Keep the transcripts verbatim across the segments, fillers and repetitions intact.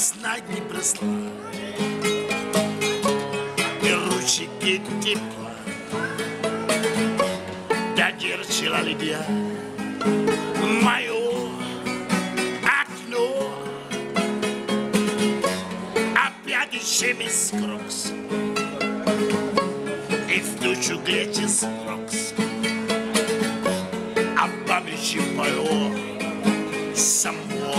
весна не пришла, и ручики тепла додержала ли я мое окно. Опять еще без крокс, и в душу глядишь крокс, а памяти мое само.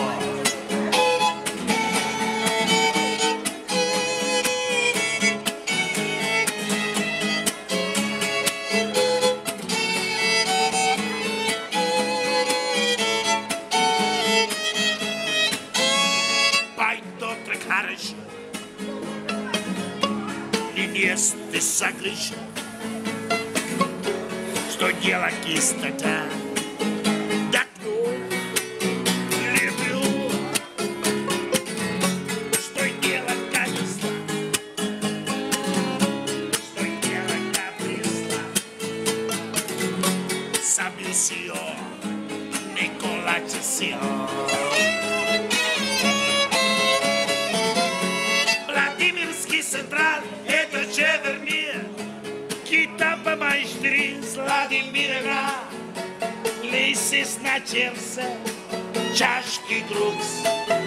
Невесты согрешат, что дело кистота. Да кто люблю, что дело качество, что дело капризла. Сабисио, Николатисио. Владимирский централ, это Чевермир, Китапа майстрин, Владимирна, Лисис на черце, чашки грукс.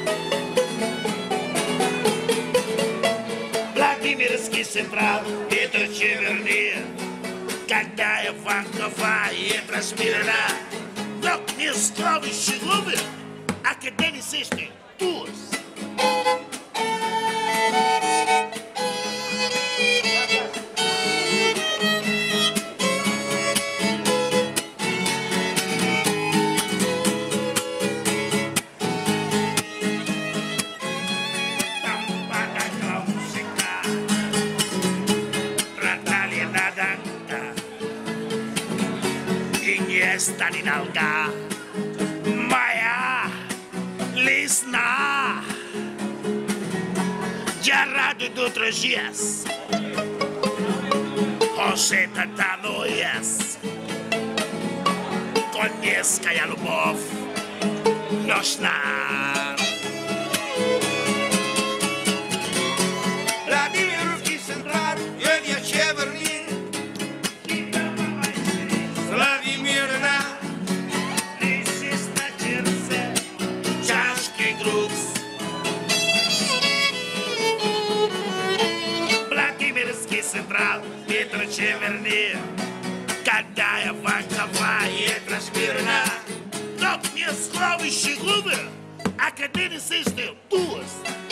Владимирский централ, это Чевермир, когда я ванкова, это смирена, но не скровищи глубы, а когда не сышный туз. Станиналга, моя лесна, я рад идут рожьес, Хоше татануес, конецкая любовь ночна. Владимировский централ, я Чевермир. Централ, Петр Чевермир, когда я ванкова, это смирна, но мне славищи глубы, а когда не сышный туз.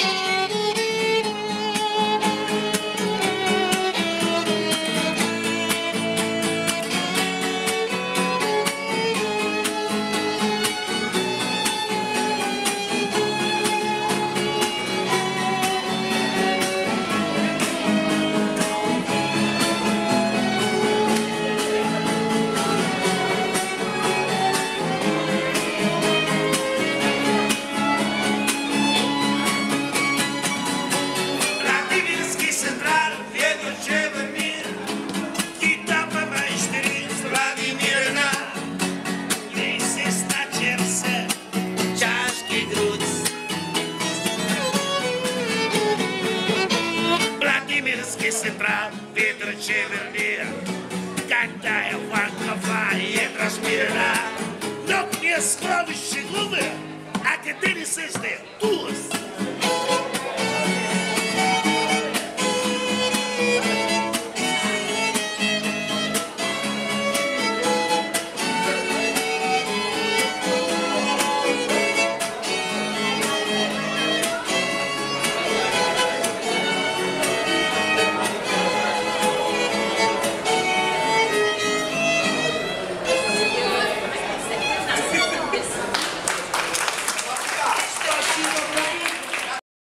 Централ, Петр Чевермир, когда я ванкова, это смирна, но мне сховищи глубы, а когда не сышный туз.